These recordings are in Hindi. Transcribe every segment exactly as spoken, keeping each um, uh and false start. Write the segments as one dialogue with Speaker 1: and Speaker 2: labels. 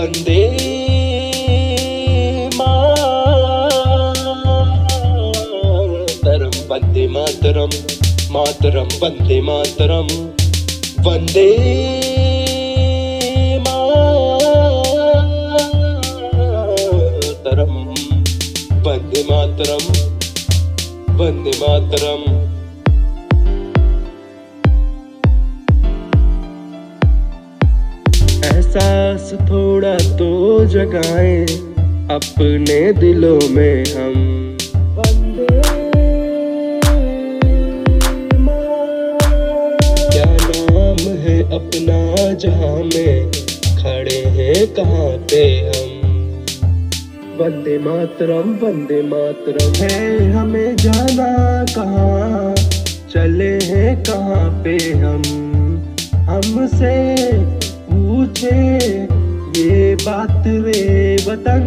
Speaker 1: वंदे मातरम, वंदे मातरम, मातरम वंदे मातरम, वंदे मातरम, वंदे मातरम, वंदे मातरम। एहसास थोड़ा तो जगाएं अपने दिलों में हम, वंदे मातरम। क्या नाम है अपना जहां में खड़े हैं कहाँ पे हम, वंदे मातरम, वंदे मातरम। है हमें जाना कहाँ, चले हैं कहाँ पे हम, हमसे पूछे ये बात रे वतन,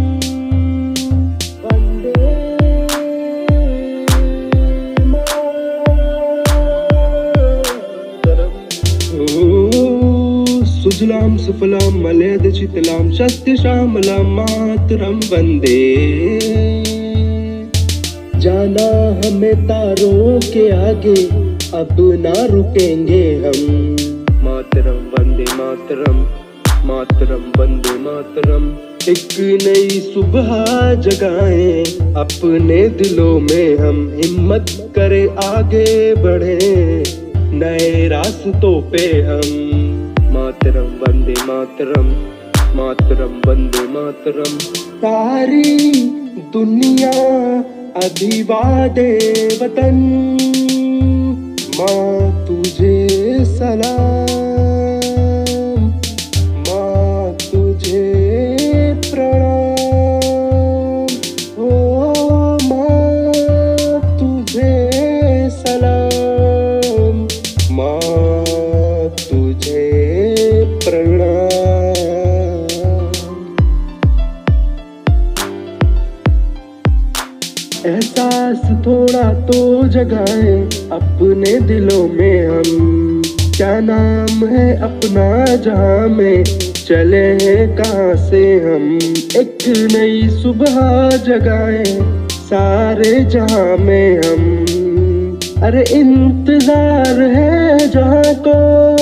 Speaker 1: वंदे मातरम। सुजलाम सुफलाम मलयज शीतलाम सत्य श्यामलाम मातरम वंदे। जाना हमें तारों के आगे अब ना रुकेंगे हम, मातरम वंदे मातरम, मातरम वंदे मातरम। एक नई सुबह जगाएं अपने दिलों में हम, हिम्मत करे आगे बढ़े नए रास्तों पे हम, मातरम वंदे मातरम, मातरम वंदे मातरम। सारी दुनिया अभिवादे वतन, माँ तुझे सलाम, माँ तुझे प्रणाम, ओ माँ तुझे सलाम, माँ तुझे प्रणाम। एहसास थोड़ा तो जगाएं अपने दिलों में हम, क्या नाम है अपना जहां में चले हैं कहाँ से हम। एक नई सुबह जगाएं सारे जहां में हम, अरे इंतजार है जहां को